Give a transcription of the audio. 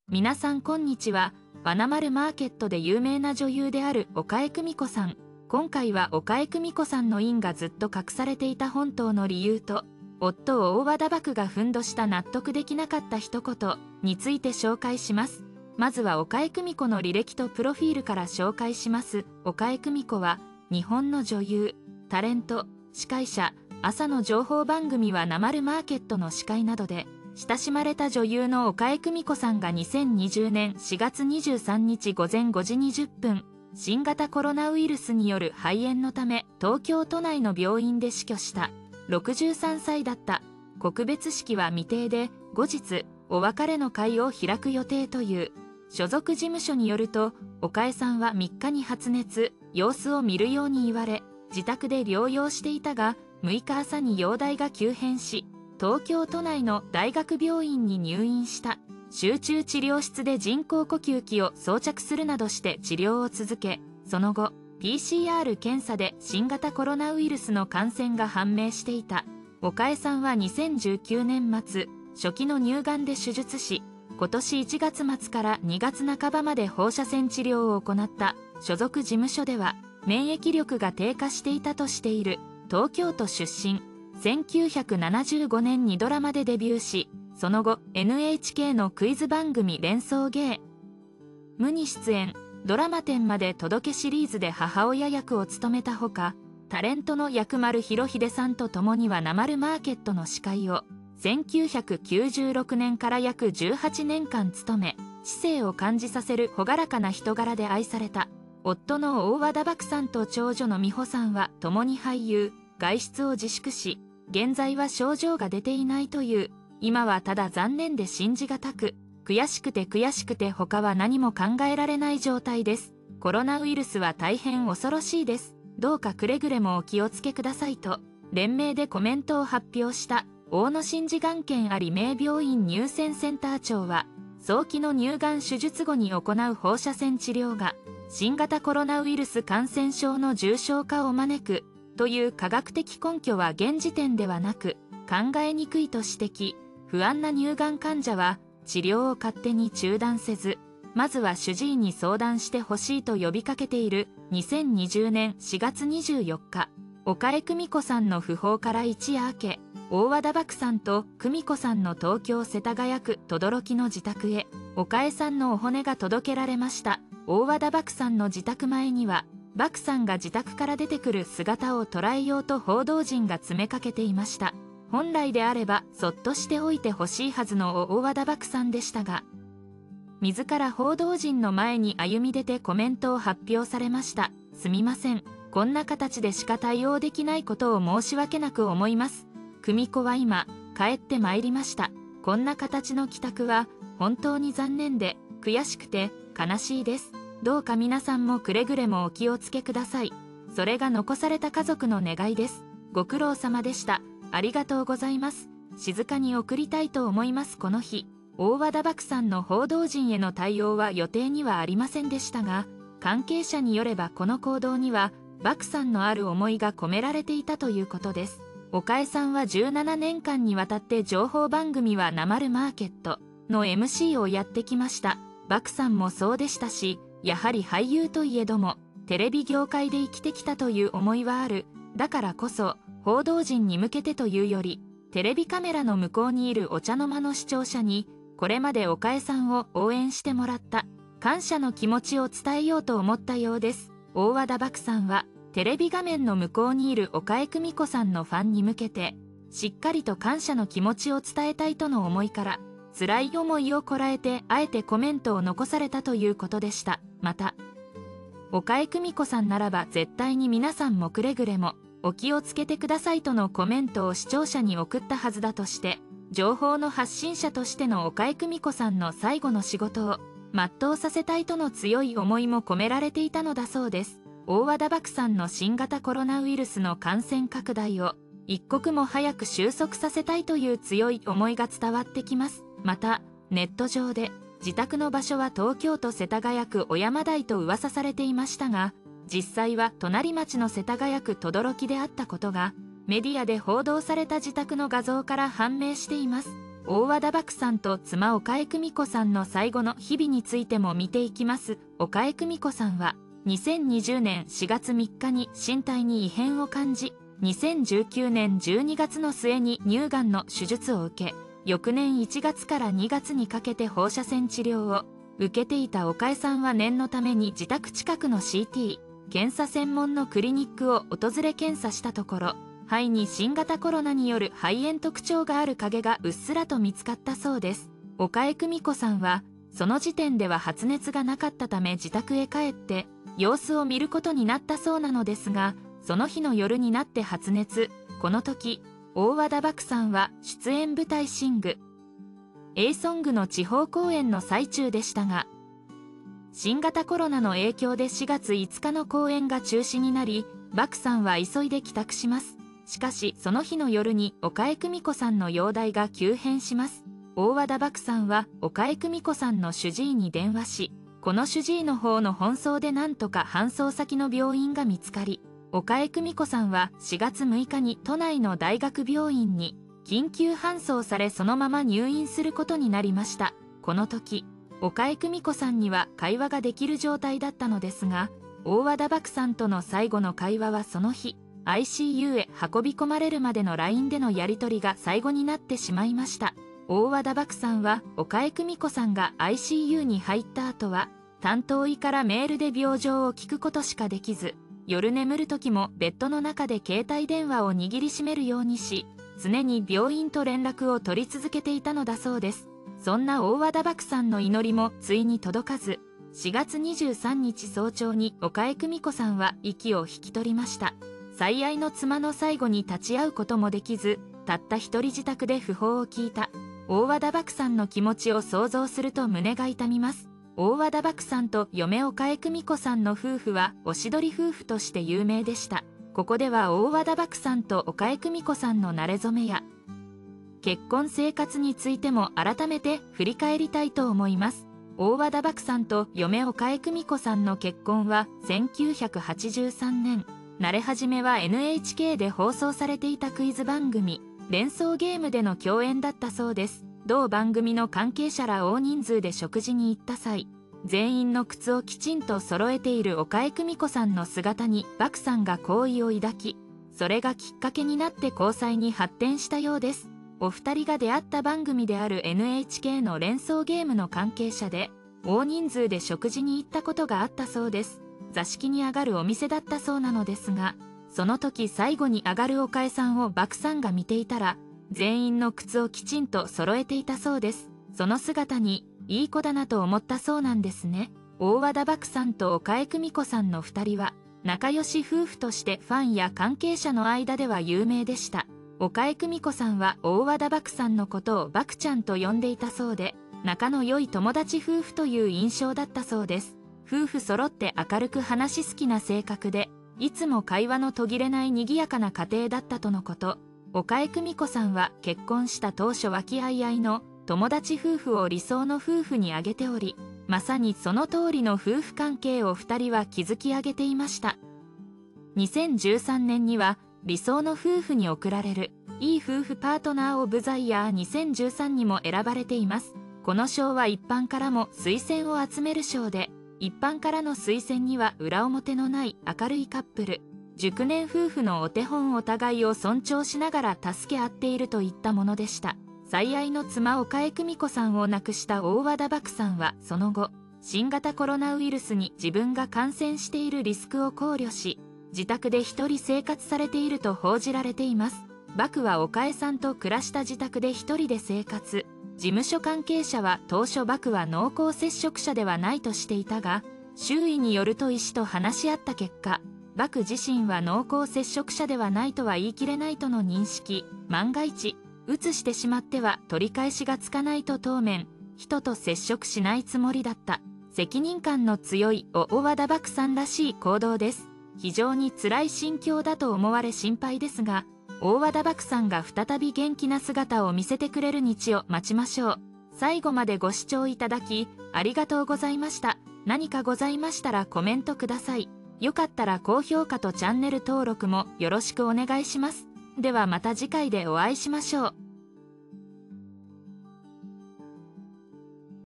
皆さんこんにちは。ワナマルマーケットで有名な女優である岡江久美子さん。今回は岡江久美子さんの因がずっと隠されていた本当の理由と、夫を大和田獏がふんどした納得できなかった一言について紹介します。まずは岡江久美子の履歴とプロフィールから紹介します。岡江久美子は、日本の女優、タレント、司会者、朝の情報番組はなまるマーケットの司会などで、親しまれた女優の岡江久美子さんが2020年4月23日午前5時20分、新型コロナウイルスによる肺炎のため東京都内の病院で死去した。63歳だった。告別式は未定で、後日、お別れの会を開く予定という。所属事務所によると、岡江さんは3日に発熱、様子を見るように言われ、自宅で療養していたが、6日朝に容体が急変し、東京都内の大学病院に入院した。集中治療室で人工呼吸器を装着するなどして治療を続け、その後、PCR 検査で新型コロナウイルスの感染が判明していた。岡江さんは2019年末、初期の乳がんで手術し、今年1月末から2月半ばまで放射線治療を行った所属事務所では、免疫力が低下していたとしている。東京都出身。1975年にドラマでデビューし、その後 NHK のクイズ番組連想ゲームに出演。ドラマ10まで届けシリーズで母親役を務めたほか、タレントの薬丸裕英さんと共にはなまるマーケットの司会を1996年から約18年間務め、知性を感じさせる朗らかな人柄で愛された。夫の大和田獏さんと長女の美穂さんは共に俳優、外出を自粛し、現在は症状が出ていないという。今はただ残念で信じがたく、悔しくて他は何も考えられない状態です。コロナウイルスは大変恐ろしいです。どうかくれぐれもお気をつけくださいと、連名でコメントを発表した大野真治がん研有名病院乳腺センター長は、早期の乳がん手術後に行う放射線治療が、新型コロナウイルス感染症の重症化を招く、という科学的根拠は現時点ではなく、考えにくいと指摘。不安な乳がん患者は、治療を勝手に中断せず、まずは主治医に相談してほしいと呼びかけている。2020年4月24日、岡江久美子さんの訃報から一夜明け、大和田獏さんと久美子さんの東京世田谷区等々力の自宅へ、岡江さんのお骨が届けられました。大和田獏さんの自宅前には、獏さんが自宅から出てくる姿を捉えようと報道陣が詰めかけていました。本来であればそっとしておいてほしいはずの大和田獏さんでしたが、自ら報道陣の前に歩み出てコメントを発表されました。すみません。こんな形でしか対応できないことを申し訳なく思います。久美子は今、帰ってまいりました。こんな形の帰宅は本当に残念で、悔しくて悲しいです。どうか皆さんもくれぐれもお気をつけください。それが残された家族の願いです。ご苦労様でした。ありがとうございます。静かに送りたいと思います。この日、大和田獏さんの報道陣への対応は予定にはありませんでしたが、関係者によればこの行動には、獏さんのある思いが込められていたということです。岡江さんは17年間にわたって情報番組はなまるマーケットの MC をやってきました。獏さんもそうでしたし、やはり俳優といえども、テレビ業界で生きてきたという思いはある。だからこそ、報道陣に向けてというより、テレビカメラの向こうにいるお茶の間の視聴者に、これまで岡江さんを応援してもらった、感謝の気持ちを伝えようと思ったようです。大和田獏さんは、テレビ画面の向こうにいる岡江久美子さんのファンに向けて、しっかりと感謝の気持ちを伝えたいとの思いから、辛い思いをこらえて、あえてコメントを残されたということでした。また、岡江久美子さんならば絶対に皆さんもくれぐれも、お気をつけてくださいとのコメントを視聴者に送ったはずだとして、情報の発信者としての岡江久美子さんの最後の仕事を全うさせたいとの強い思いも込められていたのだそうです。大和田獏さんの新型コロナウイルスの感染拡大を一刻も早く収束させたいという強い思いが伝わってきます。また、ネット上で自宅の場所は東京都世田谷区小山台と噂されていましたが、実際は隣町の世田谷区等々力であったことが、メディアで報道された自宅の画像から判明しています。 大和田獏さんと妻岡江久美子さんの最後の日々についても見ていきます。岡江久美子さんは2020年4月3日に身体に異変を感じ、2019年12月の末に乳がんの手術を受け、翌年1月から2月にかけて放射線治療を受けていた岡江さんは念のために自宅近くの CT 検査専門のクリニックを訪れ検査したところ、肺に新型コロナによる肺炎特徴がある影がうっすらと見つかったそうです。岡江久美子さんはその時点では発熱がなかったため自宅へ帰って様子を見ることになったそうなのですが、その日の夜になって発熱。この時大和田獏さんは出演舞台シング A ソングの地方公演の最中でしたが、新型コロナの影響で4月5日の公演が中止になり、獏さんは急いで帰宅します。しかしその日の夜に岡江久美子さんの容体が急変します。大和田獏さんは岡江久美子さんの主治医に電話し、この主治医の方の奔走でなんとか搬送先の病院が見つかり、岡江久美子さんは4月6日に都内の大学病院に緊急搬送され、そのまま入院することになりました。この時岡江久美子さんには会話ができる状態だったのですが、大和田獏さんとの最後の会話はその日 ICU へ運び込まれるまでの LINE でのやり取りが最後になってしまいました。大和田獏さんは岡江久美子さんが ICU に入った後は担当医からメールで病状を聞くことしかできず、夜眠る時もベッドの中で携帯電話を握りしめるようにし、常に病院と連絡を取り続けていたのだそうです。そんな大和田獏さんの祈りもついに届かず、4月23日早朝に岡江久美子さんは息を引き取りました。最愛の妻の最後に立ち会うこともできず、たった一人自宅で訃報を聞いた大和田獏さんの気持ちを想像すると胸が痛みます。大和田獏さんと嫁岡江久美子さんの夫婦はおしどり夫婦として有名でした。ここでは大和田獏さんと岡江久美子さんの馴れ初めや結婚生活についても改めて振り返りたいと思います。大和田獏さんと嫁岡江久美子さんの結婚は1983年。慣れ始めは NHK で放送されていたクイズ番組連想ゲームでの共演だったそうです。同番組の関係者ら大人数で食事に行った際、全員の靴をきちんと揃えている岡江久美子さんの姿に獏さんが好意を抱き、それがきっかけになって交際に発展したようです。お二人が出会った番組である NHK の連想ゲームの関係者で大人数で食事に行ったことがあったそうです。座敷に上がるお店だったそうなのですが、その時最後に上がる岡江さんを獏さんが見ていたら、全員の靴をきちんと揃えていたそうです。その姿にいい子だなと思ったそうなんですね。大和田獏さんと岡江久美子さんの2人は仲良し夫婦としてファンや関係者の間では有名でした。岡江久美子さんは大和田獏さんのことを獏ちゃんと呼んでいたそうで、仲の良い友達夫婦という印象だったそうです。夫婦揃って明るく話し好きな性格で、いつも会話の途切れない賑やかな家庭だったとのこと。岡江久美子さんは結婚した当初和気あいあいの友達夫婦を理想の夫婦に挙げており、まさにその通りの夫婦関係を2人は築き上げていました。2013年には理想の夫婦に贈られるいい夫婦パートナーオブザイヤー2013にも選ばれています。この賞は一般からも推薦を集める賞で、一般からの推薦には裏表のない明るいカップル、熟年夫婦のお手本、お互いを尊重しながら助け合っているといったものでした。最愛の妻岡江久美子さんを亡くした大和田獏さんはその後、新型コロナウイルスに自分が感染しているリスクを考慮し、自宅で一人生活されていると報じられています。獏は岡江さんと暮らした自宅で一人で生活。事務所関係者は当初獏は濃厚接触者ではないとしていたが、周囲によると医師と話し合った結果、獏自身は濃厚接触者ではないとは言い切れないとの認識。万が一うつしてしまっては取り返しがつかないと当面人と接触しないつもりだった。責任感の強い大和田獏さんらしい行動です。非常に辛い心境だと思われ心配ですが、大和田獏さんが再び元気な姿を見せてくれる日を待ちましょう。最後までご視聴いただきありがとうございました。何かございましたらコメントください。よかったら高評価とチャンネル登録もよろしくお願いします。ではまた次回でお会いしましょう。